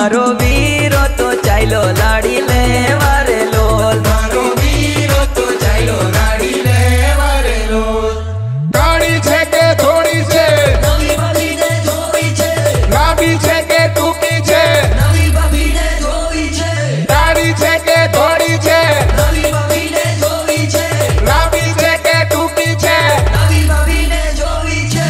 मारो वीरो तो चाइलो लाड़ी ले वारे लोल। मारो वीरो तो चाइलो लाड़ी ले वारे लोल। गाड़ी छे के थोड़ी छे नवी भाभी ने जोई छे। लांबी छे के टूंकी छे नवी भाभी ने जोई छे। गाड़ी छे के थोड़ी छे नवी भाभी ने जोई छे। लांबी छे के टूंकी छे नवी भाभी ने जोई छे।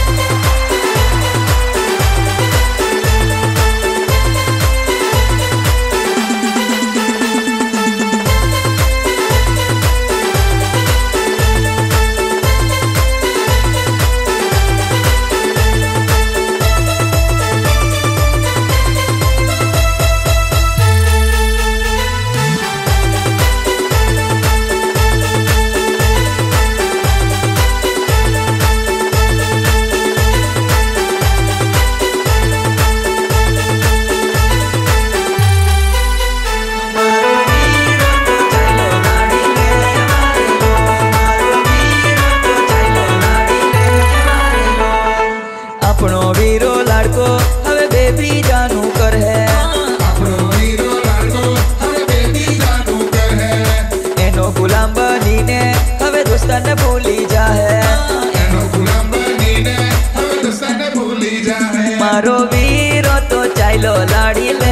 अपनो वीरो लाडको हवे बेबी जानू कर है। अपनो वीरो लाडको हवे बेबी जानू कर है। एनो गुलाम बनीने हवे दोस्ताने भूली जा है। एनो गुलाम बनीने हवे दोस्ताने भूली जा है। मारो वीरो तो चाइलो लाड़ी ले